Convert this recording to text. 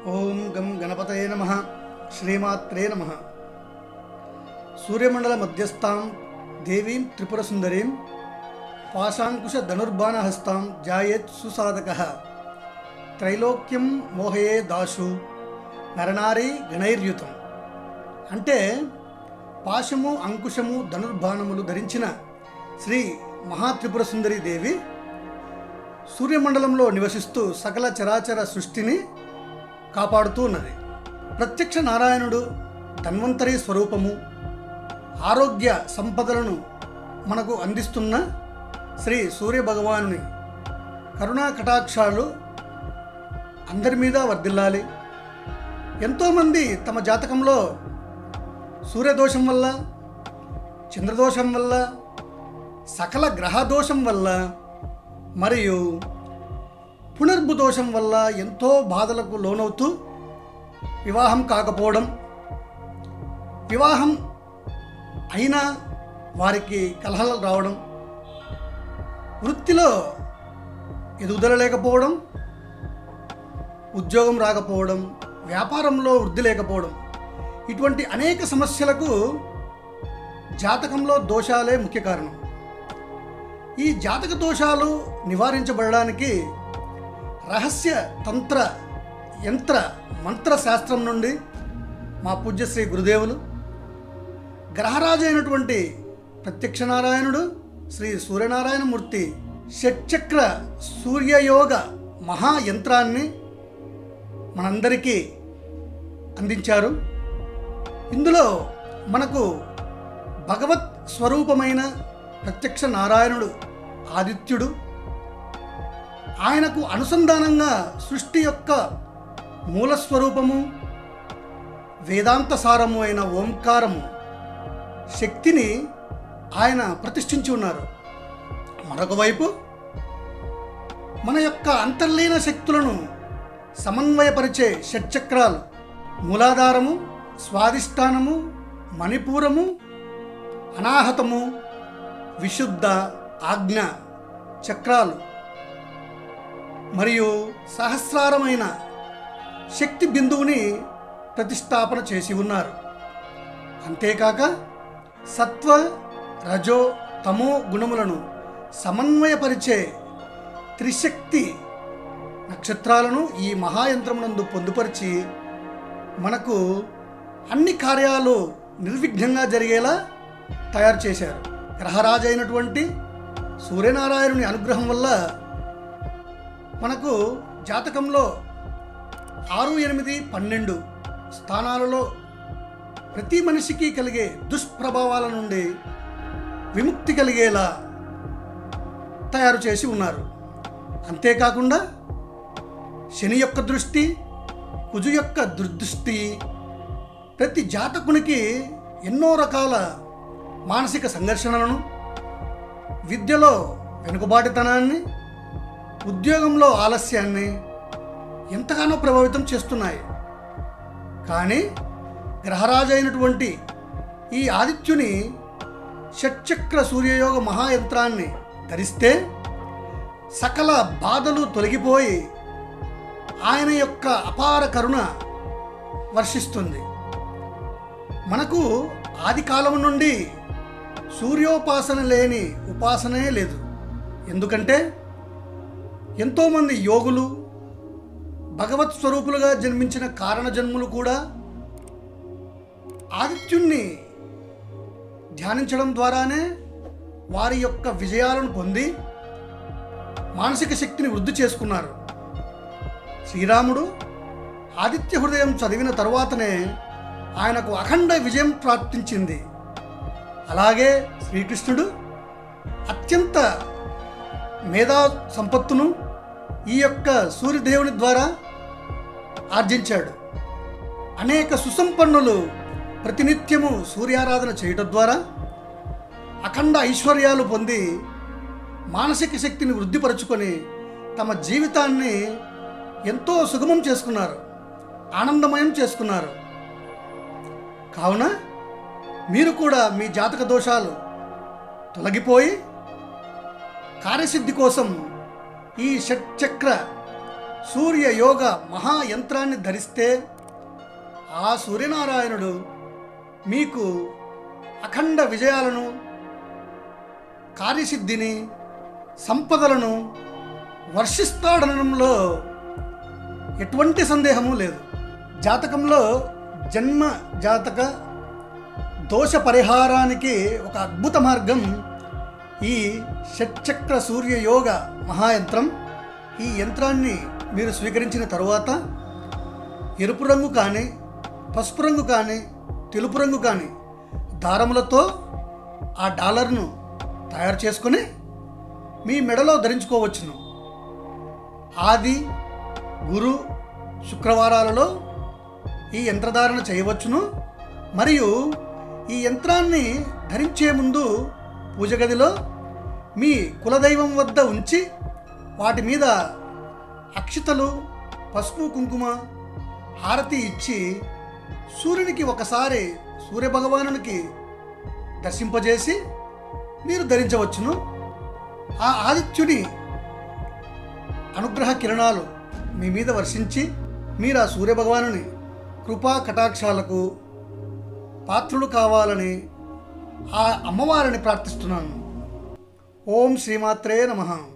ఓం గం గణపతయే నమః. శ్రీమాత్రే నమః. సూర్యమండల మధ్యస్థాం దేవీం త్రిపుర సుందరీం పాశాంకుశ ధనుర్బాణహస్తాం జాయేత్ సుసాధకః త్రైలోక్యం మోహయే దాశు నరనారీ గణైర్యుతం. అంటే పాశము, అంకుశము, ధనుర్బాణములు ధరించిన శ్రీ మహాత్రిపుర సుందరీ దేవి సూర్యమండలంలో నివసిస్తూ సకల చరాచర సృష్టిని కాపాడుతూ ఉన్నది. ప్రత్యక్ష నారాయణుడు ధన్వంతరి స్వరూపము, ఆరోగ్య సంపదలను మనకు అందిస్తున్న శ్రీ సూర్య భగవానుని కరుణా కటాక్షాలు అందరి మీద వర్ధిల్లాలి. ఎంతోమంది తమ జాతకంలో సూర్యదోషం వల్ల, చంద్రదోషం వల్ల, సకల గ్రహదోషం వల్ల మరియు పునర్భు దోషం వల్ల ఎంతో బాధలకు లోనవుతూ వివాహం కాకపోవడం, వివాహం అయినా వారికి కలహాలు రావడం, వృత్తిలో ఎదుగుదల లేకపోవడం, ఉద్యోగం రాకపోవడం, వ్యాపారంలో వృద్ధి లేకపోవడం, ఇటువంటి అనేక సమస్యలకు జాతకంలో దోషాలే ముఖ్య కారణం. ఈ జాతక దోషాలు నివారించబడడానికి రహస్య తంత్ర యంత్ర మంత్ర శాస్త్రం నుండి మా పూజ్యశ్రీ గురుదేవులు గ్రహరాజు అయినటువంటి ప్రత్యక్ష నారాయణుడు శ్రీ సూర్యనారాయణమూర్తి షట్చక్ర సూర్యయోగ మహాయంత్రాన్ని మనందరికీ అందించారు. ఇందులో మనకు భగవత్ స్వరూపమైన ప్రత్యక్ష నారాయణుడు ఆదిత్యుడు, ఆయనకు అనుసంధానంగా సృష్టి యొక్క మూలస్వరూపము, వేదాంత సారము అయిన ఓంకారము శక్తిని ఆయన ప్రతిష్ఠించి ఉన్నారు. మరొక వైపు మన యొక్క అంతర్లీన శక్తులను సమన్వయపరిచే షట్చక్రాలు మూలాధారము, స్వాదిష్టానము, మణిపూరము, అనాహతము, విశుద్ధ, ఆజ్ఞ చక్రాలు మరియు సహస్రారమైన శక్తి బిందువుని ప్రతిష్టాపన చేసి ఉన్నారు. అంతేకాక సత్వ, రజో, తమో గుణములను సమన్వయపరిచే త్రిశక్తి నక్షత్రాలను ఈ మహాయంత్రమునందు పొందుపరిచి మనకు అన్ని కార్యాలు నిర్విఘ్నంగా జరిగేలా తయారు చేశారు. గ్రహరాజు అయినటువంటి సూర్యనారాయణుని అనుగ్రహం వల్ల మనకు జాతకంలో 6, 8, 12 స్థానాలలో ప్రతి మనిషికి కలిగే దుష్ప్రభావాల నుండి విముక్తి కలిగేలా తయారు చేసి ఉన్నారు. అంతేకాకుండా శని యొక్క దృష్టి, కుజు యొక్క దుర్దృష్టి ప్రతి జాతకునికి ఎన్నో రకాల మానసిక సంఘర్షణలను, విద్యలో వెనుకబాటుతనాన్ని, ఉద్యోగంలో ఆలస్యాన్ని ఎంతగానో ప్రభావితం చేస్తున్నాయి. కానీ గ్రహరాజు అయినటువంటి ఈ ఆదిత్యుని షట్చక్ర సూర్యయోగ మహాయంత్రాన్ని ధరిస్తే సకల బాధలు తొలగిపోయి ఆయన యొక్క అపార కరుణ వర్షిస్తుంది. మనకు ఆది కాలం నుండి సూర్యోపాసన లేని ఉపాసనే లేదు. ఎందుకంటే ఎంతోమంది యోగులు, భగవత్ స్వరూపులుగా జన్మించిన కారణ జన్ములు కూడా ఆదిత్యుణ్ణి ధ్యానించడం ద్వారానే వారి యొక్క విజయాలను పొంది మానసిక శక్తిని వృద్ధి చేసుకున్నారు. శ్రీరాముడు ఆదిత్య హృదయం చదివిన తరువాతనే ఆయనకు అఖండ విజయం ప్రాప్తించింది. అలాగే శ్రీకృష్ణుడు అత్యంత మేధా సంపత్తును ఈ యొక్క సూర్యదేవుని ద్వారా ఆర్జించాడు. అనేక సుసంపన్నులు ప్రతినిత్యము సూర్యారాధన చేయటం ద్వారా అఖండ ఐశ్వర్యాలు పొంది మానసిక శక్తిని వృద్ధిపరుచుకొని తమ జీవితాన్ని ఎంతో సుగమం చేసుకున్నారు, ఆనందమయం చేసుకున్నారు. కావున మీరు కూడా మీ జాతక దోషాలు తొలగిపోయి కార్యసిద్ధి కోసం ఈ షట్చక్ర సూర్య యోగ మహాయంత్రాన్ని ధరిస్తే ఆ సూర్యనారాయణుడు మీకు అఖండ విజయాలను, కార్యసిద్ధిని, సంపదలను వర్షిస్తాడనడంలో ఎటువంటి సందేహము లేదు. జాతకంలో జన్మ జాతక దోష పరిహారానికి ఒక అద్భుత మార్గం ఈ షట్చక్ర సూర్య యోగ మహాయంత్రం. ఈ యంత్రాన్ని మీరు స్వీకరించిన తరువాత ఎరుపు రంగు కానీ, పసుపు రంగు కానీ, తెలుపు రంగు కానీ దారములతో ఆ డాలర్ను తయారు చేసుకొని మీ మెడలో ధరించుకోవచ్చును. ఆది, గురు, శుక్రవారాలలో ఈ యంత్రధారణ చేయవచ్చును. మరియు ఈ యంత్రాన్ని ధరించే ముందు పూజ గదిలో మీ కులదైవం వద్ద ఉంచి వాటి మీద అక్షతలు, పసుపు, కుంకుమ, హారతి ఇచ్చి సూర్యునికి ఒకసారి సూర్యభగవానునికి దర్శింపజేసి మీరు ధరించవచ్చును. ఆ ఆదిత్యుని అనుగ్రహ కిరణాలు మీ మీద వర్షించి మీరు ఆ సూర్యభగవానుని కృపా కటాక్షాలకు పాత్రులు కావాలని ఆ అమ్మవారిని ప్రార్థిస్తున్నాను. ఓం శ్రీమాత్రే నమః.